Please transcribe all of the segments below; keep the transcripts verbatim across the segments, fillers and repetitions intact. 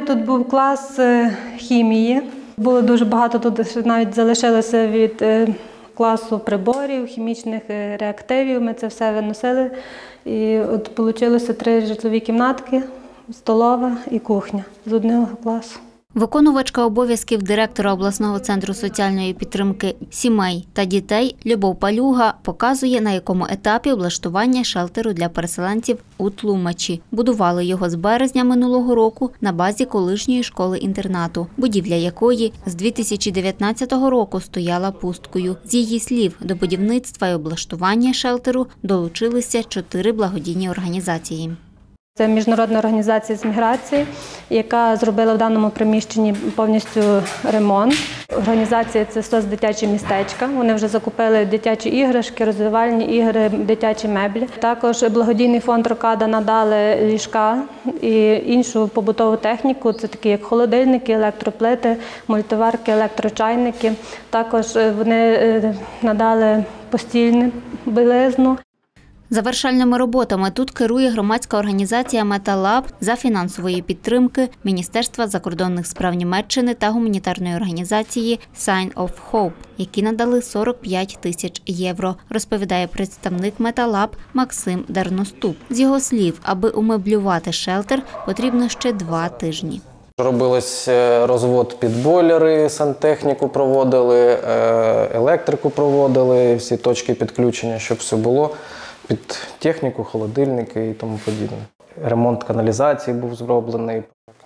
Тут був клас хімії. Було дуже багато, тут навіть залишилося від класу приборів, хімічних реактивів. Ми це все виносили. І от вийшло три житлові кімнатки, столова і кухня з одного класу. Виконувачка обов'язків директора обласного центру соціальної підтримки сімей та дітей Любов Палюга показує, на якому етапі облаштування шелтеру для переселенців у Тлумачі. Будували його з березня минулого року на базі колишньої школи-інтернату, будівля якої з дві тисячі дев'ятнадцятого року стояла пусткою. З її слів, до будівництва і облаштування шелтеру долучилися чотири благодійні організації. Це міжнародна організація з міграції, яка зробила в даному приміщенні повністю ремонт. Організація – це СОС «Дитячі містечка». Вони вже закупили дитячі іграшки, розвивальні ігри, дитячі меблі. Також благодійний фонд «Рокада» надали ліжка і іншу побутову техніку. Це такі як холодильники, електроплити, мультиварки, електрочайники. Також вони надали постільну білизну. Завершальними роботами тут керує громадська організація «Металаб» за фінансової підтримки Міністерства закордонних справ Німеччини та гуманітарної організації «Sign of Hope», які надали сорок п'ять тисяч євро, розповідає представник «Металаб» Максим Дарноступ. З його слів, аби умеблювати шелтер, потрібно ще два тижні. Робилось розвод під бойлери, сантехніку проводили, електрику проводили, всі точки підключення, щоб все було. Під техніку, холодильники і тому подібне. Ремонт каналізації був зроблений.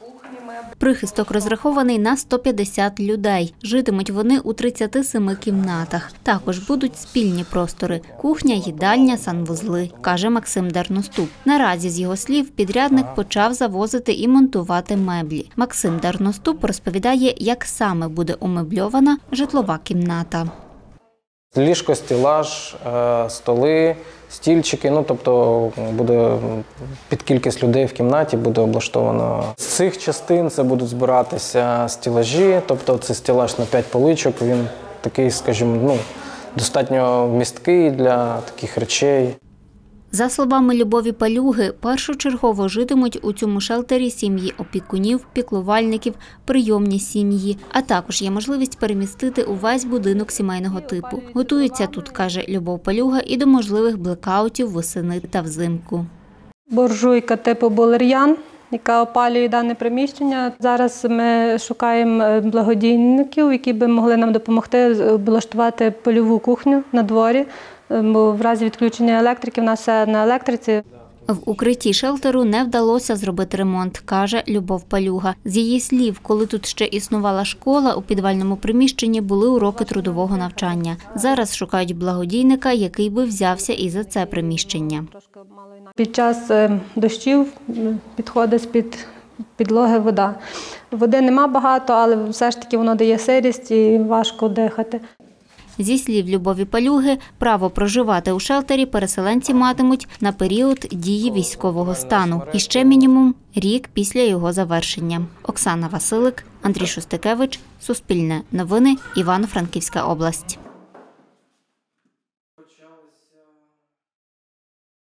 Прихисток розрахований на сто п'ятдесят людей. Житимуть вони у тридцяти семи кімнатах. Також будуть спільні простори – кухня, їдальня, санвузли, каже Максим Дарноступ. Наразі, з його слів, підрядник почав завозити і монтувати меблі. Максим Дарноступ розповідає, як саме буде умебльована житлова кімната. Ліжко, стелаж, столи, стільчики, ну тобто буде під кількість людей в кімнаті буде облаштовано. З цих частин це будуть збиратися стелажі, тобто це стелаж на п'ять поличок, він такий, скажімо, ну, достатньо вмісткий для таких речей. За словами Любові Палюги, першочергово житимуть у цьому шелтері сім'ї опікунів, піклувальників, прийомні сім'ї, а також є можливість перемістити увесь будинок сімейного типу. Готуються тут, каже Любов Палюга, і до можливих блекаутів восени та взимку. Буржуйка типу Булер'ян, яка опалює дане приміщення. Зараз ми шукаємо благодійників, які б могли нам допомогти облаштувати польову кухню на дворі. Бо в разі відключення електрики в нас все на електриці. В укритті шелтеру не вдалося зробити ремонт, каже Любов Палюга. З її слів, коли тут ще існувала школа, у підвальному приміщенні були уроки трудового навчання. Зараз шукають благодійника, який би взявся і за це приміщення. Під час дощів підходить з-під підлоги вода. Води нема багато, але все ж таки воно дає сирість і важко дихати. Зі слів Любові Палюги, право проживати у шелтері переселенці матимуть на період дії військового стану. І ще мінімум рік після його завершення. Оксана Василик, Андрій Шостикевич, Суспільне новини, Івано-Франківська область.